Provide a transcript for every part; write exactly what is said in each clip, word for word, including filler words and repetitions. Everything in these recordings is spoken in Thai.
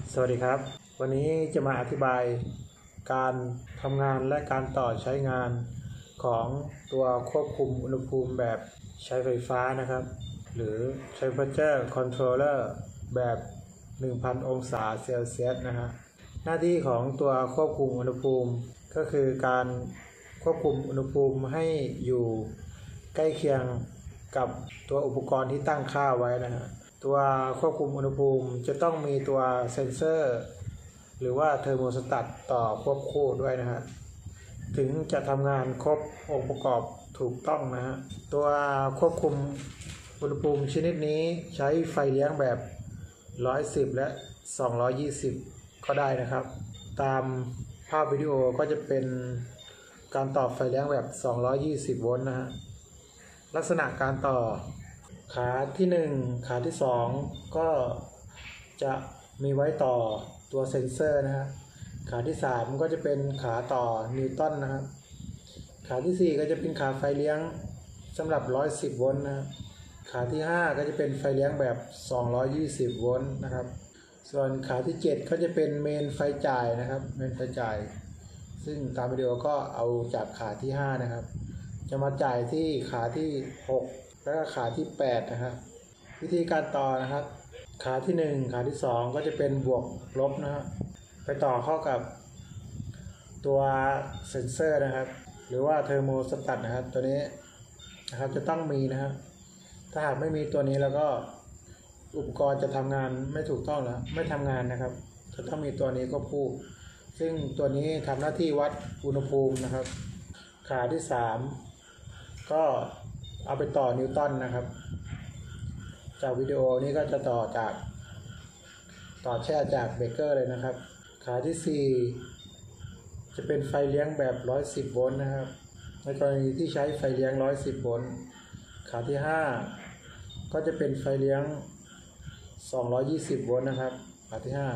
สวัสดีครับวันนี้จะมาอธิบายการทำงานและการต่อใช้งานของตัวควบคุมอุณหภูมิแบบใช้ไฟฟ้านะครับหรือ Temperature Controller แบบ หนึ่งพัน องศาเซลเซียสนะฮะหน้าที่ของตัวควบคุมอุณหภูมิก็คือการควบคุมอุณหภูมิให้อยู่ใกล้เคียงกับตัวอุปกรณ์ที่ตั้งค่าไว้นะฮะตัวควบคุมอุณหภูมิจะต้องมีตัวเซ็นเซอร์หรือว่าเทอร์โมสตัตต่อควบคู่ด้วยนะฮะถึงจะทำงานครบองค์ประกอบถูกต้องนะฮะตัวควบคุมอุณหภูมิชนิดนี้ใช้ไฟเลี้ยงแบบหนึ่งร้อยสิบและสองร้อยยี่สิบก็ได้นะครับตามภาพวิดีโอก็จะเป็นการต่อไฟเลี้ยงแบบสองร้อยยี่สิบโวลต์นะฮะลักษณะการต่อขาที่หนึ่งขาที่สองก็จะมีไว้ต่อตัวเซ็นเซอร์นะฮะขาที่สามก็จะเป็นขาต่อนิวตันนะครับขาที่สี่ก็จะเป็นขาไฟเลี้ยงสำหรับหนึ่งร้อยสิบโวลต์นะขาที่ห้าก็จะเป็นไฟเลี้ยงแบบสองร้อยยี่สิบโวลต์นะครับส่วนขาที่เจ็ดก็จะเป็นเมนไฟจ่ายนะครับเมนไฟจ่ายซึ่งตามวิดีโอก็เอาจากขาที่ห้านะครับจะมาจ่ายที่ขาที่หกแล้วก็ขาที่แปดนะครับวิธีการต่อนะครับขาที่หนึ่งขาที่สองก็จะเป็นบวกลบนะครับไปต่อเข้ากับตัวเซ็นเซอร์นะครับหรือว่าเทอร์โมสตัตนะครับตัวนี้นะครับจะต้องมีนะครับถ้าหากไม่มีตัวนี้แล้วก็อุปกรณ์จะทำงานไม่ถูกต้องแล้วไม่ทำงานนะครับจะต้องมีตัวนี้ก็พูดซึ่งตัวนี้ทำหน้าที่วัดอุณหภูมินะครับขาที่สามก็เอาไปต่อนิวตันนะครับจากวิดีโอนี้ก็จะต่อจากต่อแช่จากเบรกเกอร์เลยนะครับขาที่สี่จะเป็นไฟเลี้ยงแบบหนึ่งร้อยสิบโวลต์นะครับในกรณีที่ใช้ไฟเลี้ยงหนึ่งร้อยสิบโวลต์ขาที่ห้าก็จะเป็นไฟเลี้ยงสองร้อยยี่สิบโวลต์นะครับขาที่ห้า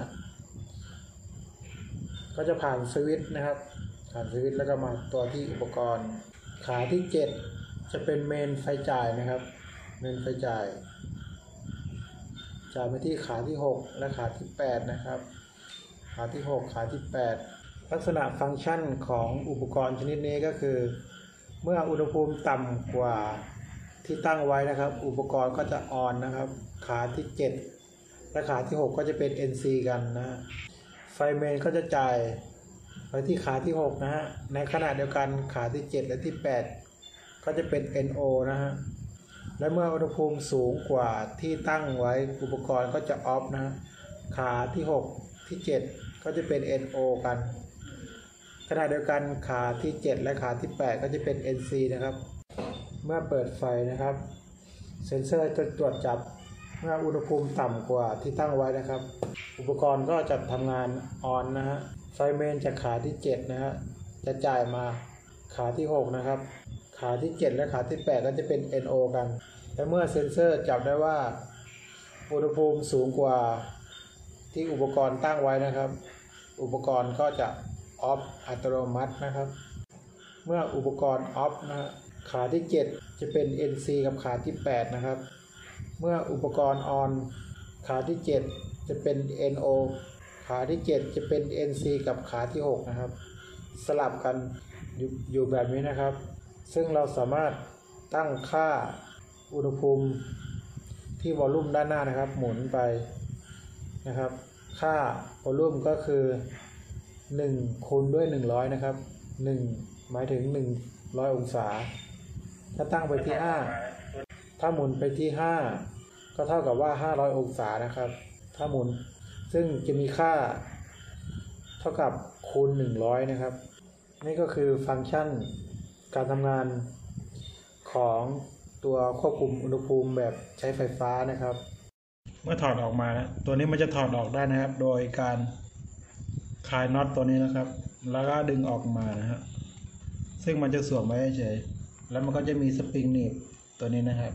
ก็จะผ่านสวิตช์นะครับผ่านสวิตช์แล้วก็มาตัวที่อุปกรณ์ขาที่เจ็ดจะเป็นเมนไฟจ่ายนะครับเมนไฟจ่ายจ่ายไปที่ขาที่หกและขาที่แปดนะครับขาที่หกขาที่แปดลักษณะฟังก์ชันของอุปกรณ์ชนิดนี้ก็คือเมื่ออุณหภูมิต่ำกว่าที่ตั้งไว้นะครับอุปกรณ์ก็จะออนนะครับขาที่เจ็ดและขาที่หกก็จะเป็น เอ็น ซี กันนะไฟเมนก็จะจ่ายไปที่ขาที่หกนะฮะในขณะเดียวกันขาที่เจ็ดและที่แปดก็จะเป็น เอ็น โอ นะฮะและเมื่ออุณหภูมิสูงกว่าที่ตั้งไว้อุปกรณ์ก็จะออฟนะขาที่หกที่เจ็ดก็จะเป็น เอ็น โอ กันขณะเดียวกันขาที่เจ็ดและขาที่แปดก็จะเป็น เอ็น ซี นะครับเมื่อเปิดไฟนะครับเซ็นเซอร์จะตรวจจับเมื่ออุณหภูมิต่ำกว่าที่ตั้งไว้นะครับอุปกรณ์ก็จะทำงานออนนะฮะไฟเมนจากขาที่เจ็ดนะฮะจะจ่ายมาขาที่หกนะครับขาที่เจ็ดและขาที่แปดก็จะเป็น เอ็น โอ กันและเมื่อเซ็นเซอร์จับได้ว่าอุณหภูมิสูงกว่าที่อุปกรณ์ตั้งไว้นะครับอุปกรณ์ก็จะออฟอัตโนมัตินะครับเมื่ออุปกรณ์ออฟนะขาที่เจ็ดจะเป็น เอ็น ซี กับขาที่แปดนะครับเมื่ออุปกรณ์ออนขาที่เจ็ดจะเป็น เอ็น โอ ขาที่เจ็ดจะเป็น เอ็น ซี กับขาที่หกนะครับสลับกันอยู่อยู่แบบนี้นะครับซึ่งเราสามารถตั้งค่าอุณหภูมิที่วอลลุ่มด้านหน้านะครับหมุนไปนะครับค่าวอลลุ่มก็คือหนึ่งคูณด้วยหนึ่งร้อยนะครับหนึ่งหมายถึงหนึ่งร้อยองศาถ้าตั้งไปที่ห้าถ้าหมุนไปที่ห้าก็เท่ากับว่าห้าร้อยองศานะครับถ้าหมุนซึ่งจะมีค่าเท่ากับคูณหนึ่งร้อยนะครับนี่ก็คือฟังก์ชันการทำงานของตัวควบคุมอุณหภูมิแบบใช้ไฟฟ้านะครับเมื่อถอดออกมานะตัวนี้มันจะถอดออกได้นะครับโดยการคลายน็อตตัวนี้นะครับแล้วก็ดึงออกมานะฮะซึ่งมันจะสวมไว้เฉยแล้วมันก็จะมีสปริงหนีบตัวนี้นะครับ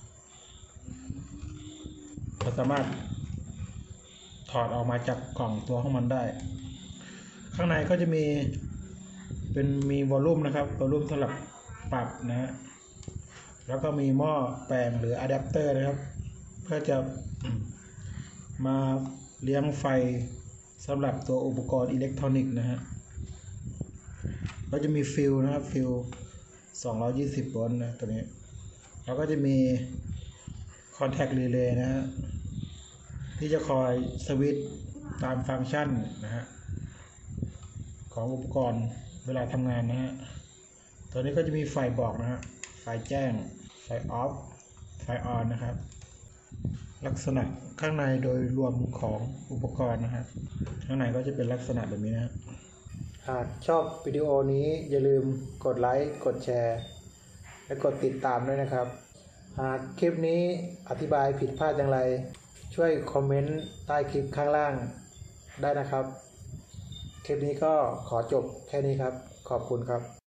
เราสามารถถอดออกมาจากกล่องตัวของมันได้ข้างในก็จะมีเป็นมีวอลลุ่มนะครับวอลลุ่มสำหรับปรับนะฮะแล้วก็มีหม้อแปลงหรืออะแดปเตอร์นะครับเพื่อจะมาเลี้ยงไฟสำหรับตัวอุปกรณ์อิเล็กทรอนิกส์นะฮะก็จะมีฟิลนะครับฟิลสองร้อยยี่สิบโวลต์นะตัวนี้แล้วก็จะมีคอนแทครีเลย์นะฮะที่จะคอยสวิตช์ตามฟังก์ชันนะฮะของอุปกรณ์เวลาทำงานนะฮะตัวนี้ก็จะมีไฟบอกนะฮะไฟแจ้งไฟออฟไฟออนนะครับลักษณะข้างในโดยรวมของอุปกรณ์นะฮะข้างในก็จะเป็นลักษณะแบบนี้นะหากชอบวิดีโอนี้อย่าลืมกดไลค์กดแชร์และกดติดตามด้วยนะครับหากคลิปนี้อธิบายผิดพลาดอย่างไรช่วยคอมเมนต์ใต้คลิปข้างล่างได้นะครับคลิปนี้ก็ขอจบแค่นี้ครับขอบคุณครับ